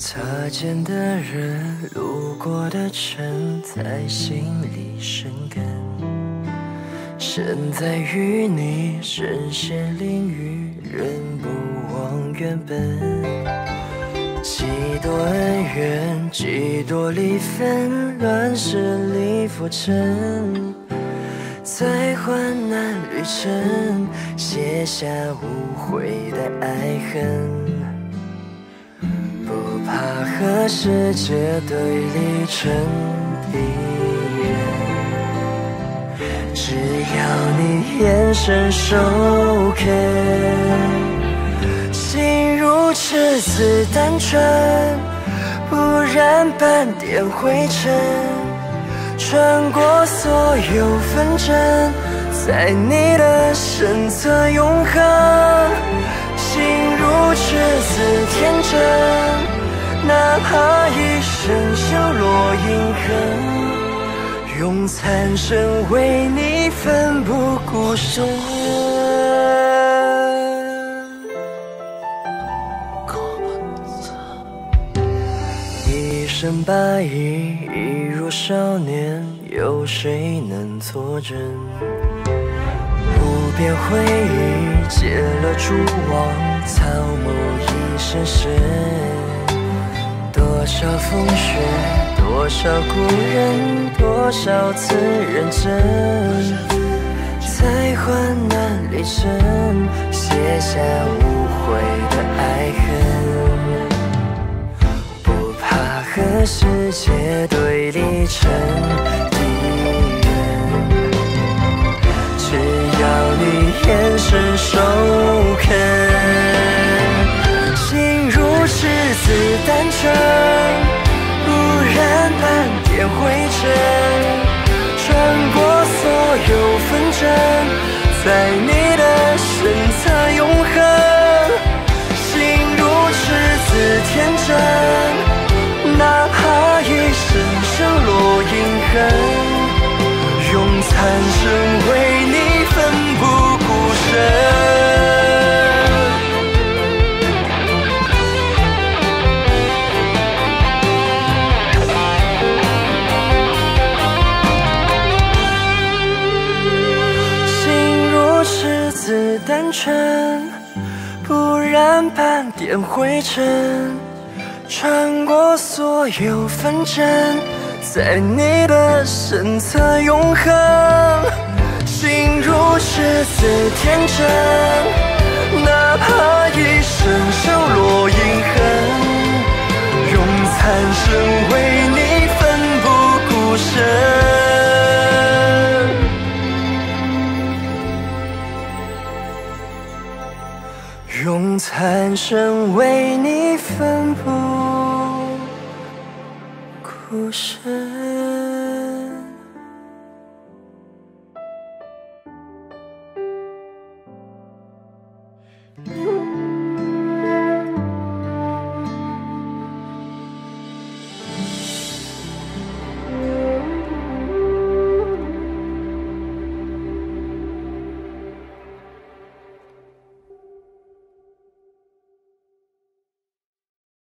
擦肩的人，路过的城，在心里生根。身在与你，身陷囹圄，人不忘原本。几多恩怨，几多离分，乱世里浮沉。在患难旅程，写下无悔的爱恨。不怕和世界对立成敌人，只要你眼神授肯，心如赤子单纯，不染半点灰尘，穿过所有纷争，在你的身侧永恒。心如赤子天真，哪怕一生修罗印痕，用残生为你奋不顾身。一身白衣，一如少年，有谁能作证？不变回忆，结了蛛网，草木一声声。多少风雪，多少故人，多少次认真，在患难里程，写下无悔的爱恨。不怕和世界对立成敌人，只要你眼神授肯，心如赤子单纯，不染半点灰尘，穿过所有纷争，在你的身侧永恒。心如赤子天真，哪怕一生修罗印痕，用残生为你奋不顾身。心如赤子单纯，不染半点灰尘，穿过所有纷争，在你的身侧永恒。心如赤子天真，哪怕一生修罗印痕，用残生为你奋不顾身。用残生为你奋不顾身。